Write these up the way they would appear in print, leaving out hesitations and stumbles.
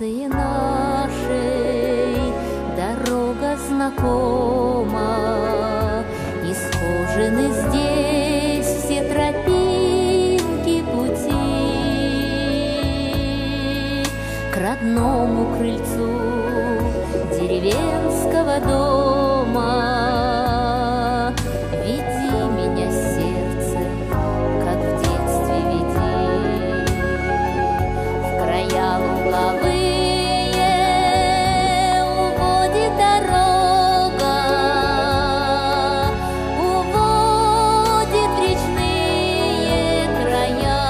станции нашей дорога знакома, и схожены здесь все тропинки пути к родному крыльцу деревенского дома. Веди меня, сердце, как в детстве веди, в края луговые уводит дорога, уводит в речные края.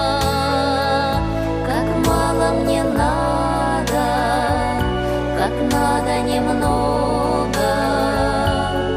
Как мало мне надо, как надо немного,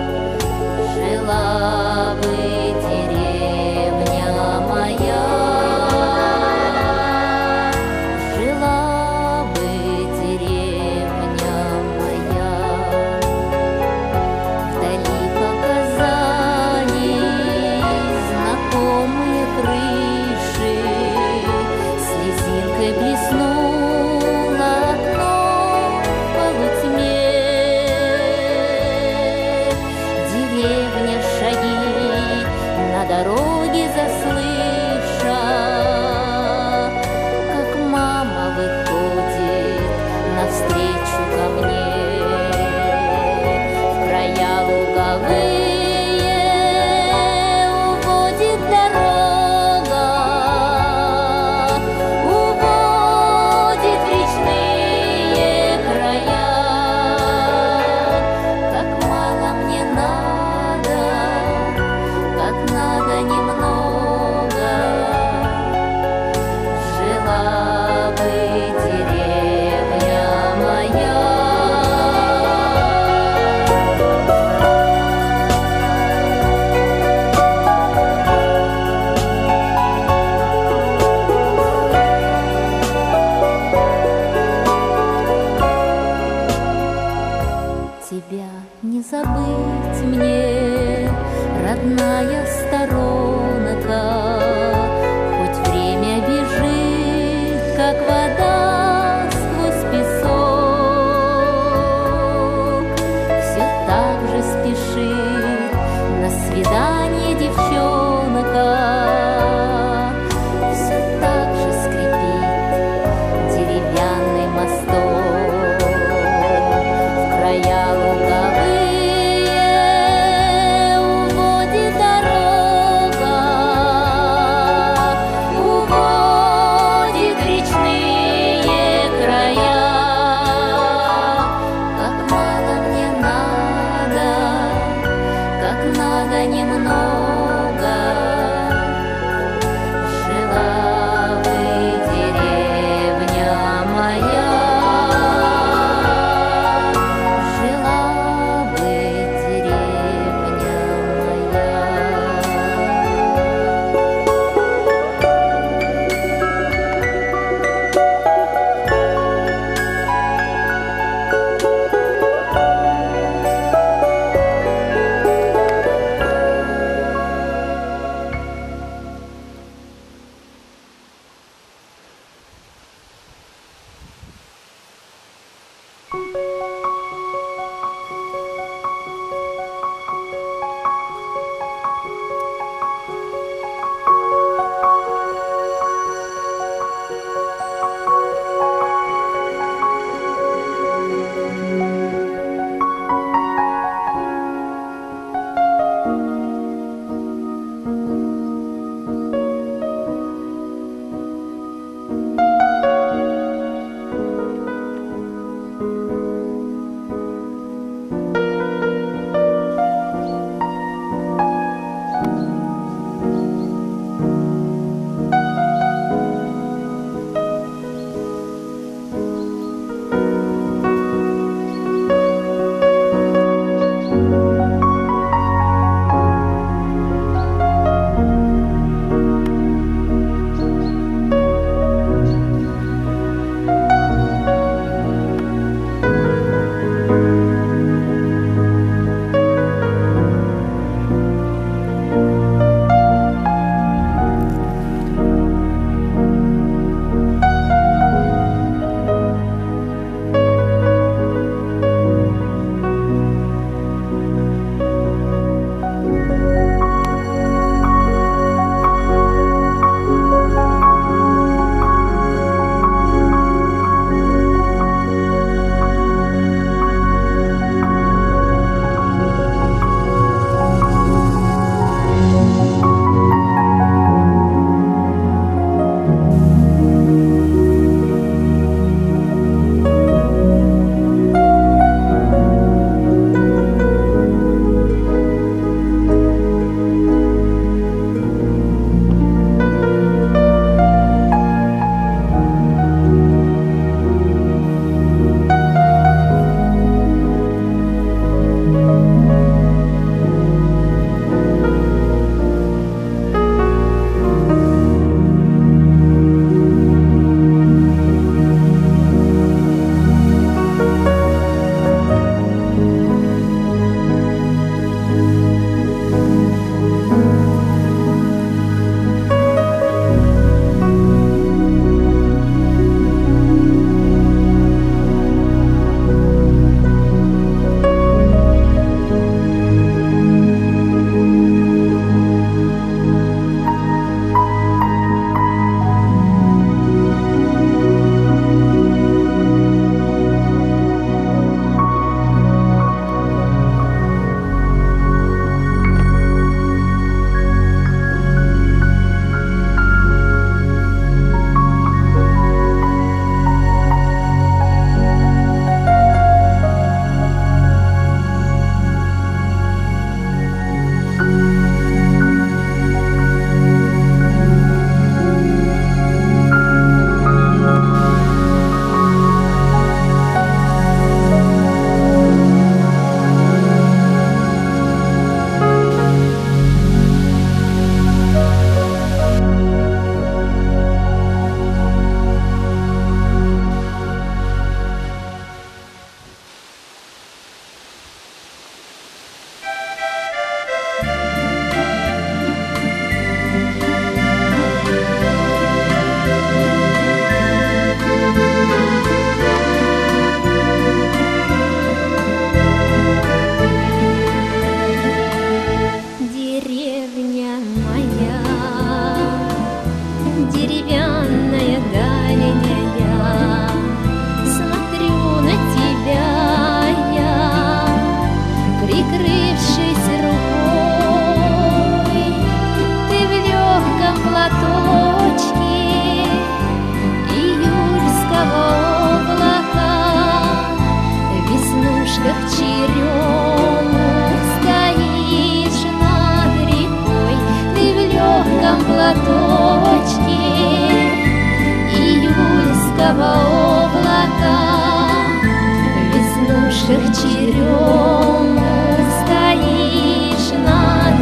тонкого облака, веснушек черемух стоишь над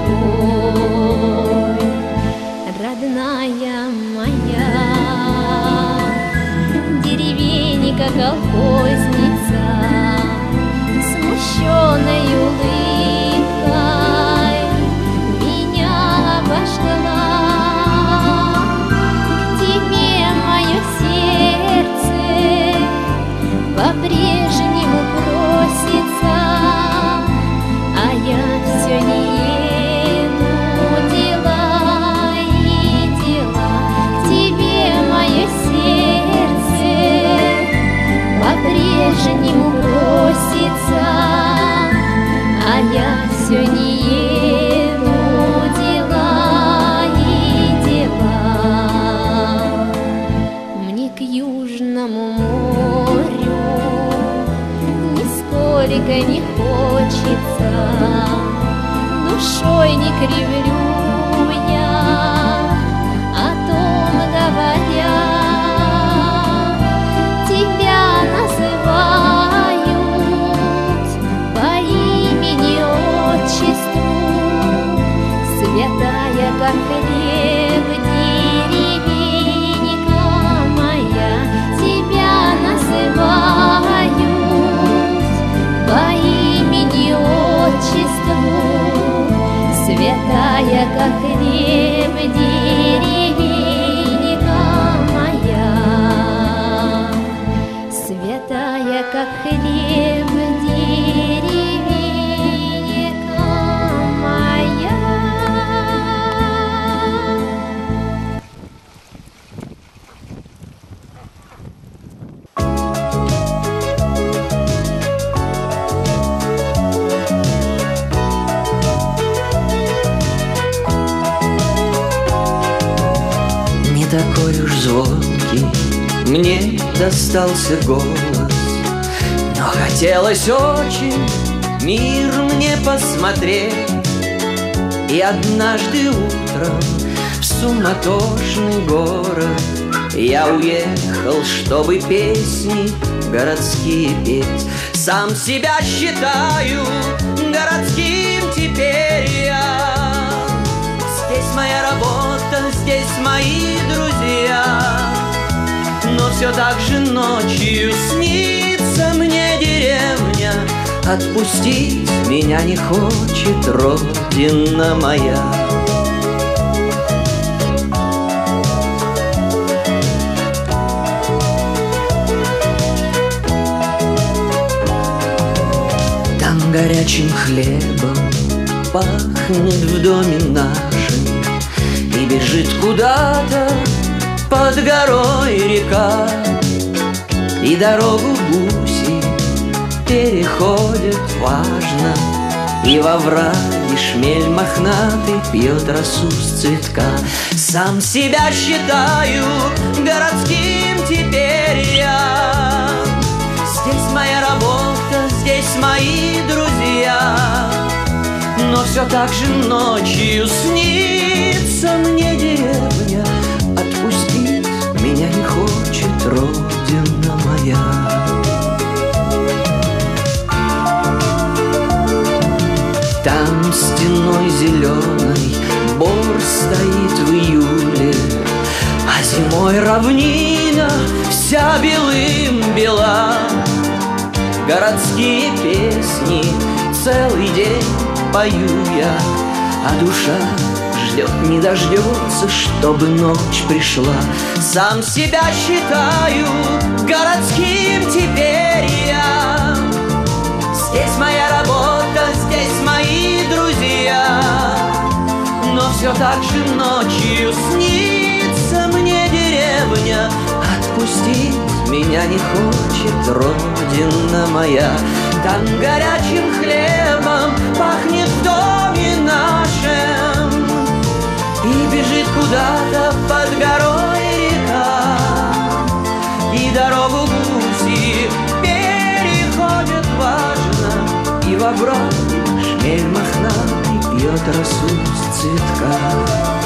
рекой, родная моя, деревенька колхозница, смущенной улыбкой меня обожгла. К тебе мое сердце по-прежнему просится, а я все не еду, дела и дела. К тебе мое сердце по-прежнему просится, а я все не еду, дела и дела. Мне к Южному морю нисколько не хочется, душой не кривлю я, о том говоря. Тебя называют по имени отчеству, святая, как хлеб, деревенька моя. Тебя называют по имени отчеству, святая, как хлеб, деревенька моя. Святая, как хлеб, деревенька моя. Не такой уж звонкий мне достался голос, но хотелось очень мир мне посмотреть. И однажды утром в суматошный город я уехал, чтобы песни городские петь. Сам себя считаю городским теперь я. Здесь моя работа, здесь мои друзья, но все так же ночью снится мне деревня. Отпустить меня не хочет родина моя. Там горячим хлебом пахнет в доме нашем, и бежит куда-то под горой река, и дорогу гуси переходят важно, и во враге шмель мохнатый пьет росу с цветка. Сам себя считаю городским теперь я. Здесь моя работа, здесь мои друзья, но все так же ночью снится мне деревня. Отпустить меня не хочет родина моя. Там стеной зеленой бор стоит в июле, а зимой равнина вся белым бела. Городские песни целый день пою я, а душа ждет, не дождется, чтобы ночь пришла. Сам себя считаю городским теперь я. Здесь моя работа, здесь мои друзья, но все так же ночью снится мне деревня. Отпустить меня не хочет родина моя. Там горячим хлебом пахнет в доме нашем, и бежит куда-то под горой река, и дорогу гуси переходят важно, и во враге шмель мохнатый пьет росу с цветка.